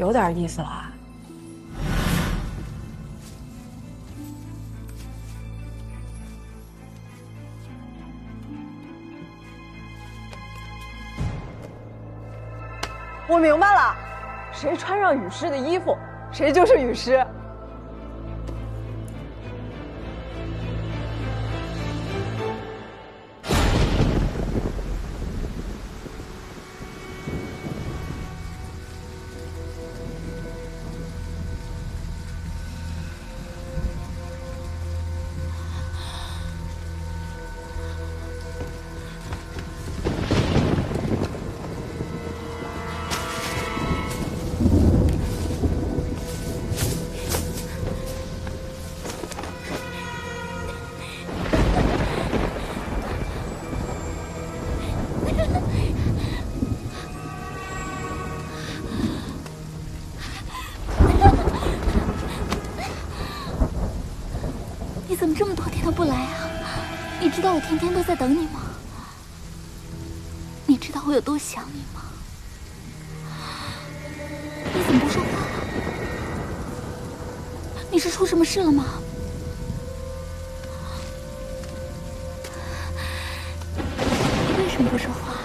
有点意思了啊。 我明白了，谁穿上雨师的衣服，谁就是雨师。 你怎么这么多天都不来啊？你知道我天天都在等你吗？你知道我有多想你吗？你怎么不说话了？你是出什么事了吗？你为什么不说话？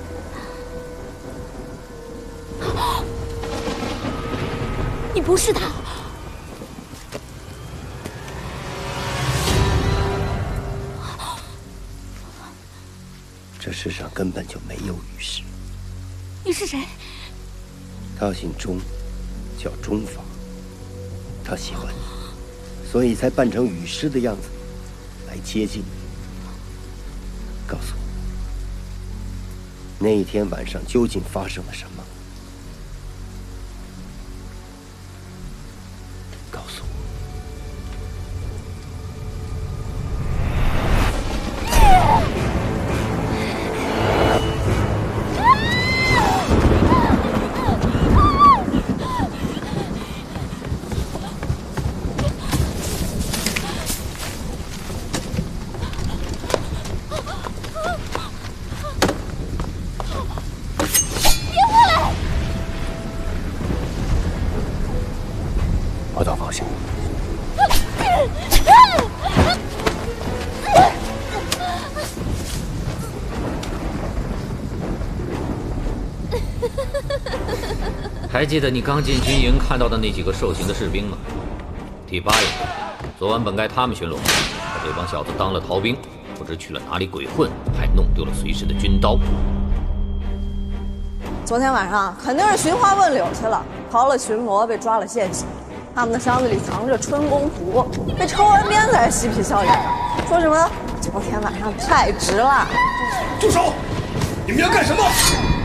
你不是他。 这世上根本就没有雨师。 你是谁？ 他姓钟，叫钟法。他喜欢你，所以才扮成雨师的样子来接近你。告诉我，那一天晚上究竟发生了什么？告诉我。我倒放心。 还记得你刚进军营看到的那几个受刑的士兵吗？第8营，昨晚本该他们巡逻，可这帮小子当了逃兵，不知去了哪里鬼混，还弄丢了随身的军刀。 昨天晚上肯定是寻花问柳去了，逃了巡逻，被抓了现行。他们的箱子里藏着春宫图，被抽完鞭子还嬉皮笑脸的，说什么昨天晚上太值了。 住手！你们要干什么？